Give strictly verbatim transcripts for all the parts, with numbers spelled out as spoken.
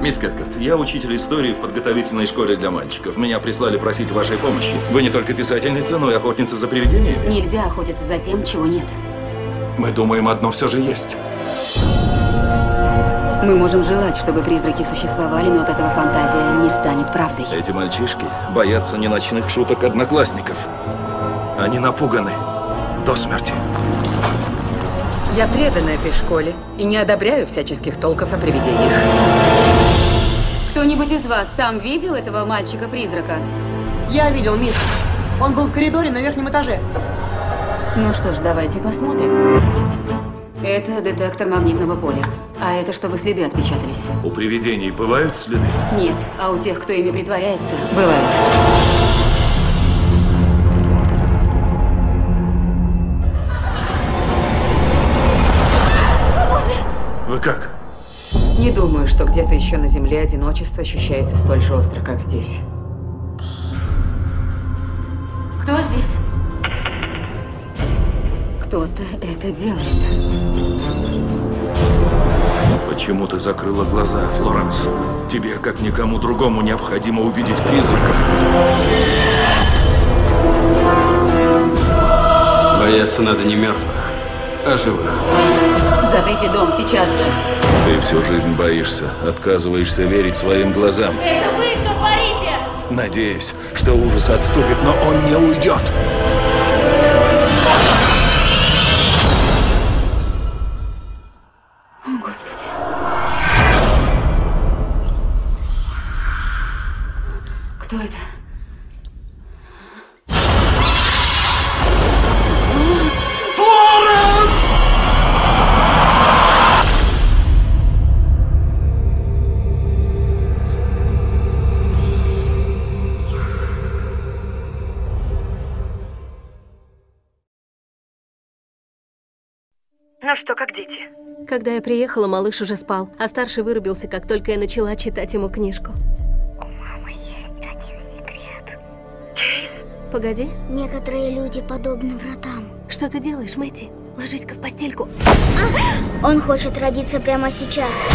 Мисс Кэткарт, я учитель истории в подготовительной школе для мальчиков. Меня прислали просить вашей помощи. Вы не только писательница, но и охотница за привидениями. Нельзя охотиться за тем, чего нет. Мы думаем, одно все же есть. Мы можем желать, чтобы призраки существовали, но от этого фантазия не станет правдой. Эти мальчишки боятся не ночных шуток одноклассников. Они напуганы до смерти. Я предана этой школе и не одобряю всяческих толков о привидениях. Кто-нибудь из вас сам видел этого мальчика-призрака? Я видел, мисс. Он был в коридоре на верхнем этаже. Ну что ж, давайте посмотрим. Это детектор магнитного поля. А это чтобы следы отпечатались. У привидений бывают следы? Нет, а у тех, кто ими притворяется, бывает. Вы как? Не думаю, что где-то еще на Земле одиночество ощущается столь же остро, как здесь. Кто здесь? Кто-то это делает. Почему ты закрыла глаза, Флоренс? Тебе, как никому другому, необходимо увидеть призраков. Бояться надо не мертвых, а живых. Заприте дом сейчас же. Ты всю жизнь боишься, отказываешься верить своим глазам. Это вы что творите? Надеюсь, что ужас отступит, но он не уйдет. О, Господи. Кто это? Ну что, как дети? Когда я приехала, малыш уже спал, а старший вырубился, как только я начала читать ему книжку. У мамы есть один секрет. Кейс? Погоди. Некоторые люди подобны вратам. Что ты делаешь, Мэтти? Ложись-ка в постельку. А! Он хочет родиться прямо сейчас.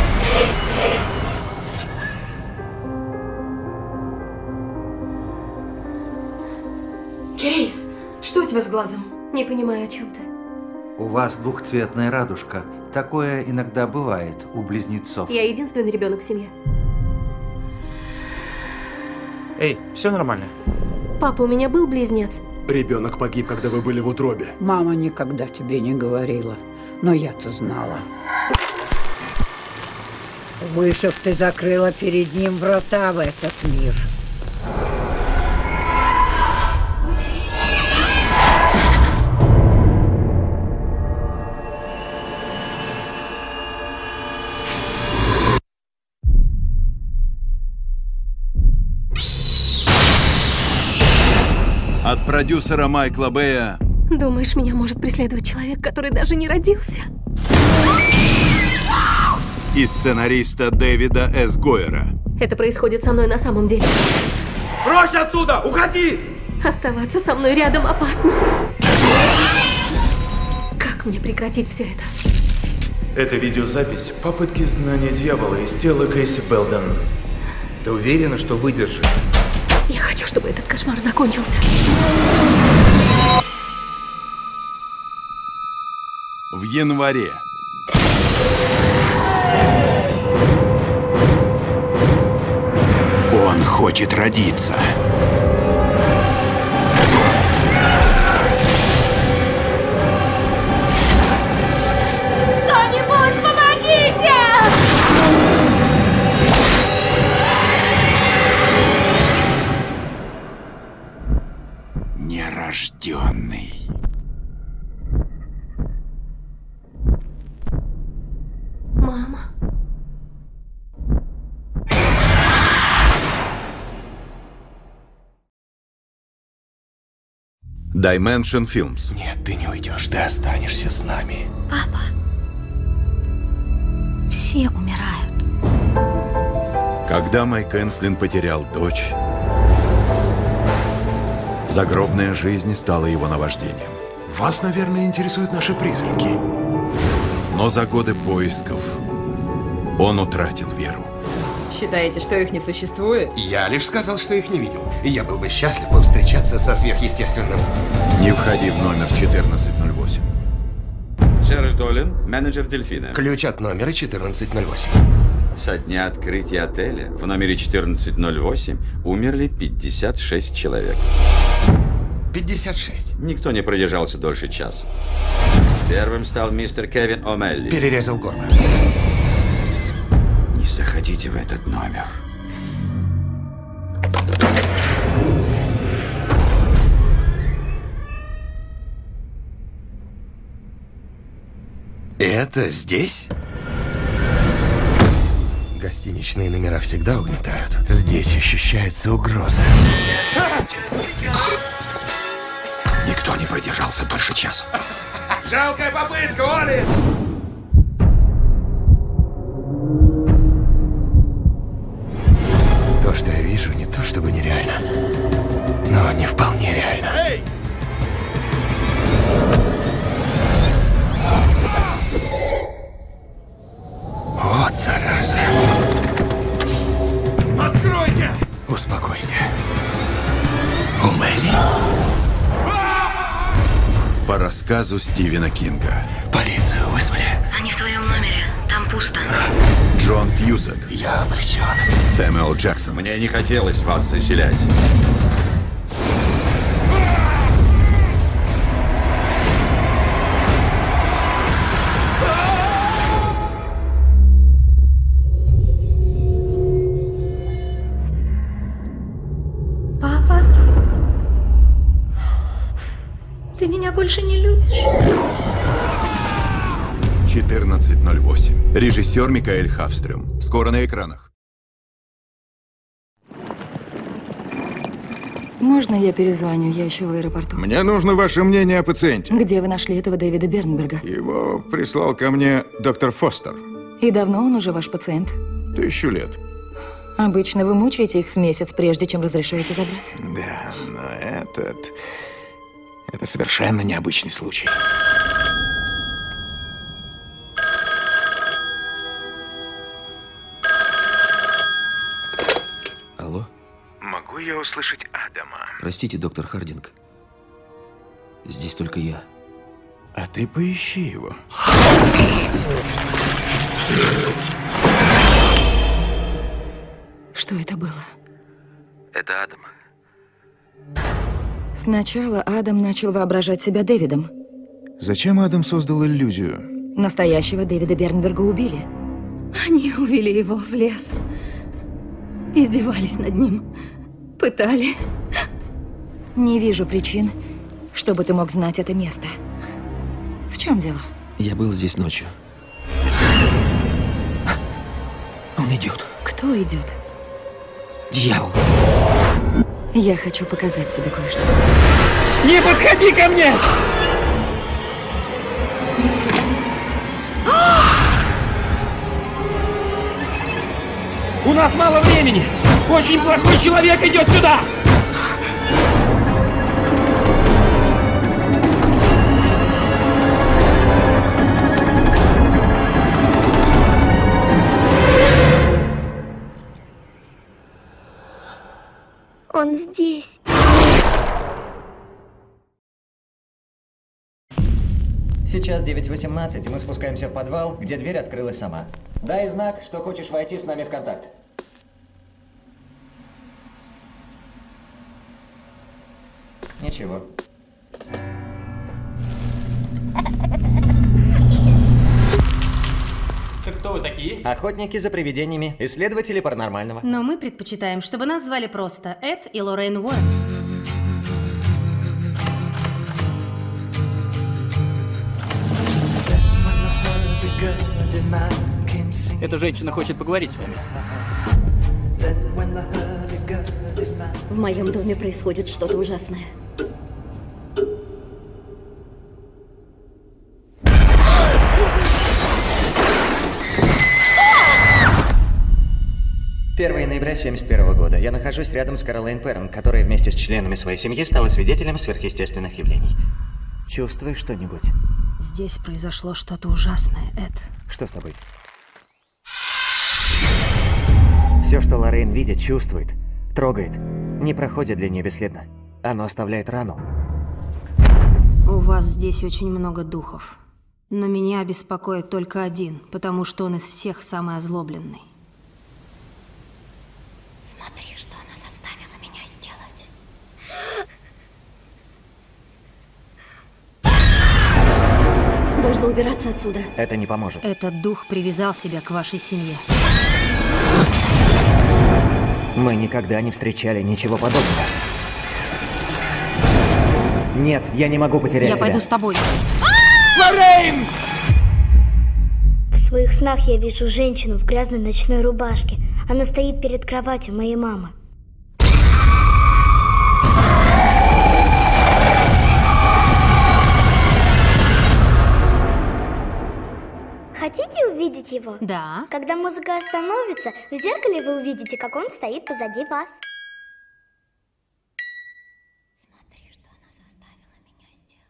Кейс, что у тебя с глазом? Не понимаю, о чем ты. У вас двухцветная радужка. Такое иногда бывает у близнецов. Я единственный ребенок в семье. Эй, все нормально? Папа, у меня был близнец. Ребенок погиб, когда вы были в утробе. Мама никогда тебе не говорила, но я-то знала. Выжив, ты закрыла перед ним врата в этот мир. От продюсера Майкла Бэя. Думаешь, меня может преследовать человек, который даже не родился? И сценариста Дэвида С. Гойера. Это происходит со мной на самом деле. Прочь отсюда! Уходи! Оставаться со мной рядом опасно. Как мне прекратить все это? Это видеозапись попытки изгнания дьявола из тела Кейси Белден. Ты уверена, что выдержишь? Я хочу, чтобы этот кошмар закончился. В январе. Он хочет родиться. Кто-нибудь помогите! Нерожденный. Мама. Dimension Films. Нет, ты не уйдешь, ты останешься с нами. Папа, все умирают. Когда Майк Энслин потерял дочь, загробная жизнь стала его наваждением. Вас, наверное, интересуют наши призраки. Но за годы поисков он утратил веру. Считаете, что их не существует? Я лишь сказал, что их не видел. И я был бы счастлив повстречаться со сверхъестественным. Не входи в номер четырнадцать ноль восемь. Шерри Толлин, менеджер Дельфина. Ключ от номера четырнадцать ноль восемь. Со дня открытия отеля в номере четырнадцать ноль восемь умерли пятьдесят шесть человек. пятьдесят шесть. Никто не продержался дольше часа. Первым стал мистер Кевин О'Мелли. Перерезал горло. Не заходите в этот номер. Это здесь? Гостиничные номера всегда угнетают. Здесь ощущается угроза. Никто не продержался дольше часа. Жалкая попытка, Оли! То, что я вижу, не то чтобы нереально, но не вполне реально. Эй! Вот зараза. Откройте! Успокойся. О'Мелли? По рассказу Стивена Кинга. Полицию вызвали. Они в твоем номере. Там пусто. Джон Кьюсак. Я обречен. Сэмюэл Джексон. Мне не хотелось вас заселять. Папа? Ты меня больше не любишь? четырнадцать ноль восемь. Режиссер Микаэль Хафстрём. Скоро на экранах. Можно я перезвоню? Я еще в аэропорту. Мне нужно ваше мнение о пациенте. Где вы нашли этого Дэвида Бернберга? Его прислал ко мне доктор Фостер. И давно он уже ваш пациент? Тысячу лет. Обычно вы мучаете их с месяц, прежде чем разрешаете забрать? Да, но этот... Это совершенно необычный случай. Алло? Могу я услышать Адама? Простите, доктор Хардинг. Здесь только я. А ты поищи его. Что это было? Это Адам. Сначала Адам начал воображать себя Дэвидом. Зачем Адам создал иллюзию? Настоящего Дэвида Бернберга убили. Они увели его в лес. Издевались над ним. Пытали. Не вижу причин, чтобы ты мог знать это место. В чем дело? Я был здесь ночью. Он идет. Кто идет? Дьявол. Я хочу показать тебе кое-что. Не подходи ко мне! У нас мало времени! Очень плохой человек идет сюда! Он здесь. Сейчас девять восемнадцать, и мы спускаемся в подвал, где дверь открылась сама. Дай знак, что хочешь войти с нами в контакт. Ничего. Так кто вы такие? Охотники за привидениями, исследователи паранормального. Но мы предпочитаем, чтобы нас звали просто Эд и Лоррейн Уоррен. Эта женщина хочет поговорить с вами. В моем доме происходит что-то ужасное. первого ноября семьдесят первого года. Я нахожусь рядом с Каролайн Перрон, которая вместе с членами своей семьи стала свидетелем сверхъестественных явлений. Чувствуешь что-нибудь? Здесь произошло что-то ужасное, Эд. Что с тобой? Все, что Лоррейн видит, чувствует, трогает, не проходит для нее бесследно. Оно оставляет рану. У вас здесь очень много духов. Но меня беспокоит только один, потому что он из всех самый озлобленный. Смотри, что она заставила меня сделать. Нужно убираться отсюда. Это не поможет. Этот дух привязал себя к вашей семье. Мы никогда не встречали ничего подобного. Нет, я не могу потерять Я тебя. пойду с тобой. Лоррейн! В своих снах я вижу женщину в грязной ночной рубашке. Она стоит перед кроватью моей мамы. Хотите увидеть его? Да. Когда музыка остановится, в зеркале вы увидите, как он стоит позади вас. Смотри, что она заставила меня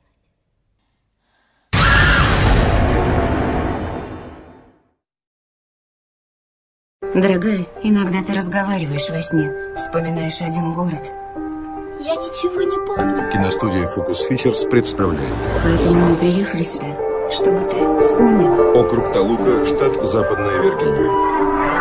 сделать. Дорогая, иногда ты разговариваешь во сне, вспоминаешь один город. Я ничего не помню. Киностудия Focus Features представляет. Поэтому мы приехали сюда, чтобы ты вспомнил. Округ Талука, штат Западная Виргиния.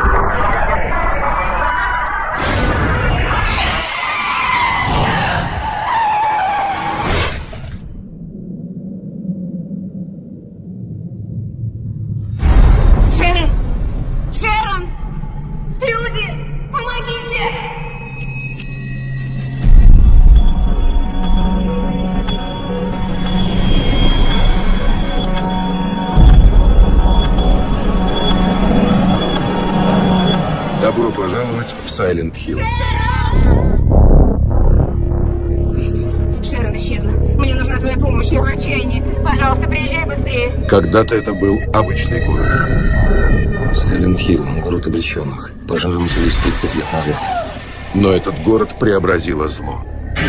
Шерон! Шерон! Люди! Помогите! Добро пожаловать в Сайлент Хилл. Шерон исчезла. Мне нужна твоя помощь. Я в отчаянии. Пожалуйста, приезжай быстрее. Когда-то это был обычный город. Сайлент Хилл, город обреченных. Пожары начались тридцать лет назад. Но этот город преобразило зло.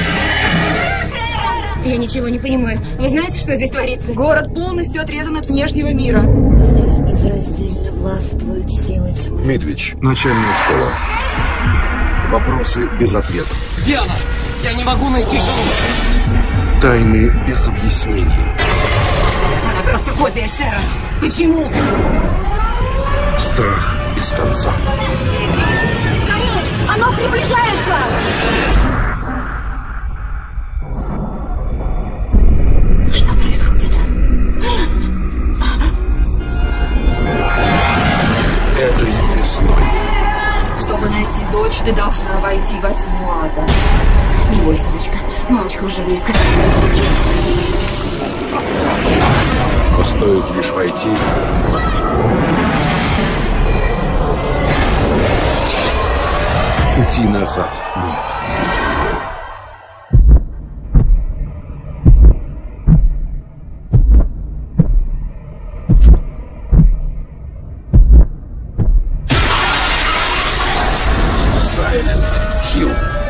Я ничего не понимаю. Вы знаете, что здесь творится? Город полностью отрезан от внешнего мира. Здесь безраздельно властвует сила тьмы. Медведь, начальная школа. Вопросы без ответов. Где она? Я не могу найти жену. Тайны без объяснений. Она просто копия Шерон. Почему? Страх без конца. Скорее! Оно приближается! Что происходит? Этой весной. Чтобы найти дочь, ты должна войти во тьму ада. Не бойся, дочка. Мамочка уже близко. Но стоит лишь войти. Пути назад нет. Сайлент Хилл.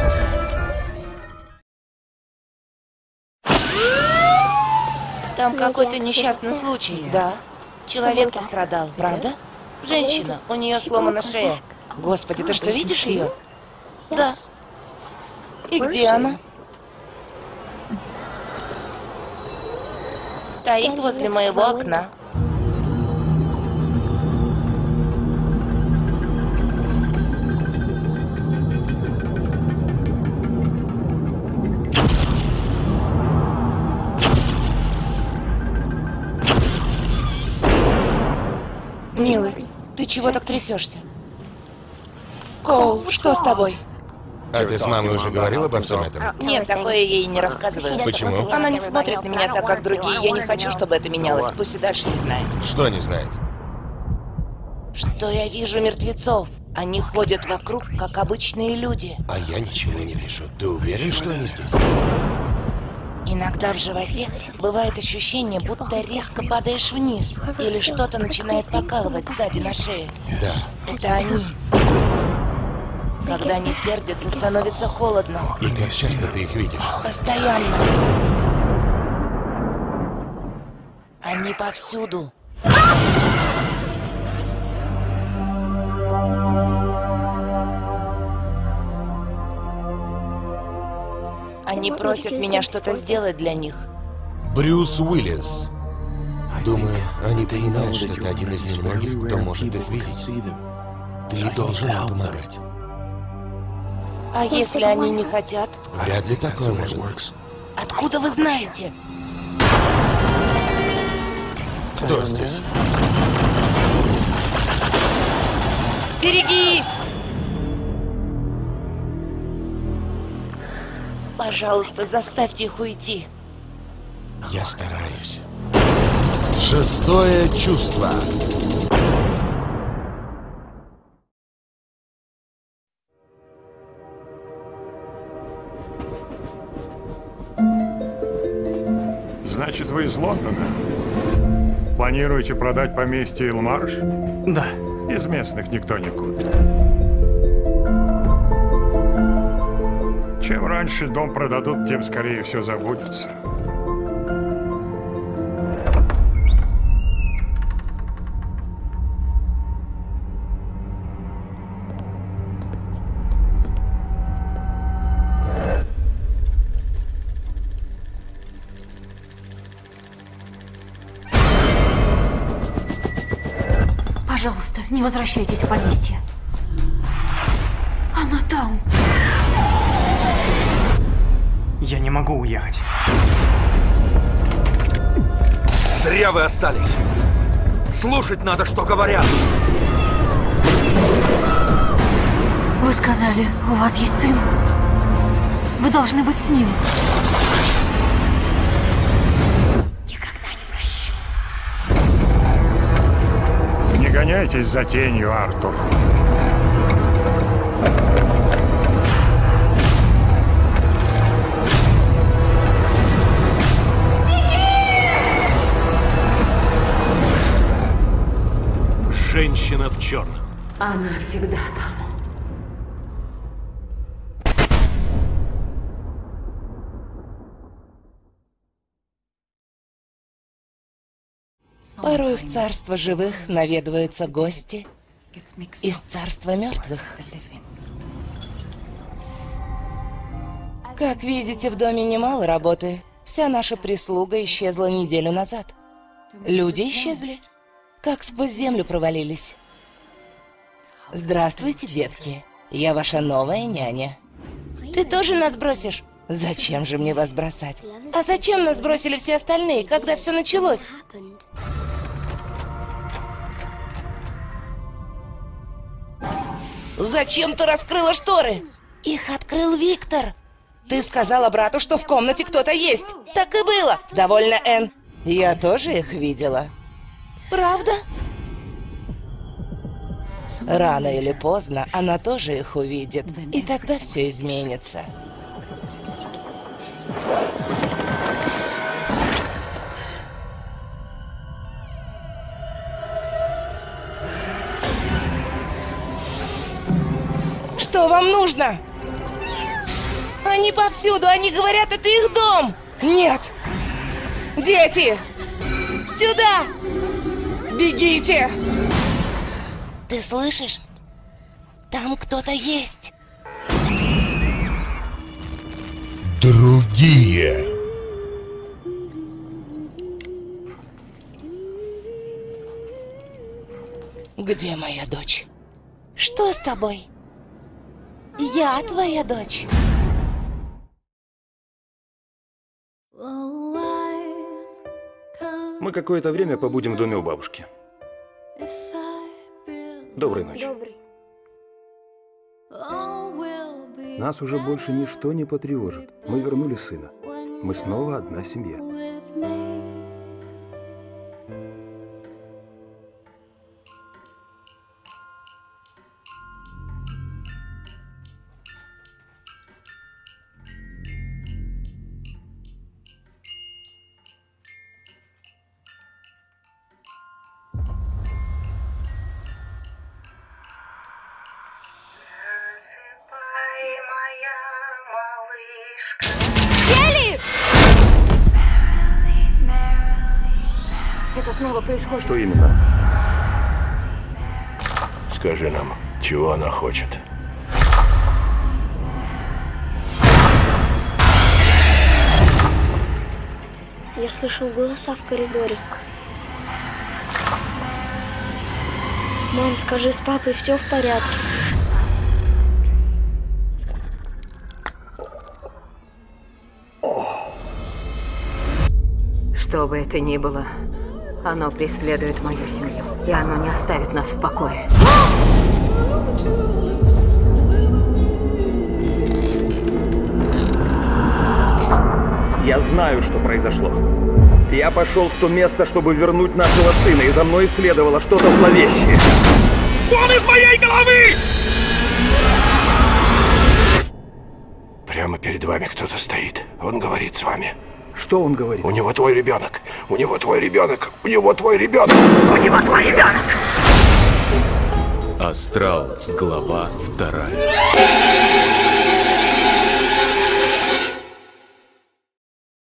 Там какой-то несчастный случай, да? Человек пострадал, правда? Женщина, у нее сломана шея. Господи, ты что, видишь ее? Да. И где она? Стоит возле моего окна. Милый, ты чего так трясешься? Коул, что с тобой? А ты с мамой уже говорил обо всем этом? Нет, такое я ей не рассказываю. Почему? Она не смотрит на меня так, как другие. Я не хочу, чтобы это менялось. Пусть и дальше не знает. Что не знает? Что я вижу мертвецов. Они ходят вокруг, как обычные люди. А я ничего не вижу. Ты уверен, что они здесь? Иногда в животе бывает ощущение, будто резко падаешь вниз. Или что-то начинает покалывать сзади на шее. Да. Это они. Когда они сердятся, становится холодно. И как часто ты их видишь? Постоянно. Они повсюду. Они просят меня что-то сделать для них. Брюс Уиллис. Думаю, они понимают, что ты один из немногих, кто может их видеть. Ты должен им помогать. А если они не хотят? Вряд ли такое может быть. Откуда вы знаете? Кто здесь? Берегись! Пожалуйста, заставьте их уйти. Я стараюсь. Шестое чувство. Значит, вы из Лондона? Планируете продать поместье Илмарш? Да. Из местных никто не купит. Чем раньше дом продадут, тем скорее все забудется. Пожалуйста, не возвращайтесь в поместье. Она там. Я не могу уехать. Зря вы остались. Слушать надо, что говорят. Вы сказали, у вас есть сын. Вы должны быть с ним. Не гоняйтесь за тенью, Артур. Женщина в черном. Она всегда там. Порой в царство живых наведываются гости из царства мертвых. Как видите, в доме немало работы. Вся наша прислуга исчезла неделю назад. Люди исчезли, как сквозь землю провалились. Здравствуйте, детки. Я ваша новая няня. Ты тоже нас бросишь? Зачем же мне вас бросать? А зачем нас бросили все остальные, когда все началось? Зачем ты раскрыла шторы? Их открыл Виктор. Ты сказала брату, что в комнате кто-то есть. Так и было. Довольно, Энн. Я тоже их видела. Правда? Рано или поздно она тоже их увидит. И тогда все изменится. Что вам нужно? Они повсюду, они говорят, это их дом. Нет. Дети! Сюда! Бегите! Ты слышишь? Там кто-то есть. Другие. Где моя дочь? Что с тобой? Я твоя дочь. Мы какое-то время побудем в доме у бабушки. Доброй ночи. Добрый. Нас уже больше ничто не потревожит. Мы вернули сына. Мы снова одна семья. Это снова происходит. Что именно? Скажи нам, чего она хочет? Я слышал голоса в коридоре. Мам, скажи, с папой все в порядке? Что бы это ни было, оно преследует мою семью, и оно не оставит нас в покое. Я знаю, что произошло. Я пошел в то место, чтобы вернуть нашего сына, и за мной следовало что-то зловещее. Вон из моей головы! Прямо перед вами кто-то стоит. Он говорит с вами. Что он говорит? У него твой ребенок. У него твой ребенок. У него твой ребенок. У него твой ребенок. Астрал, глава вторая.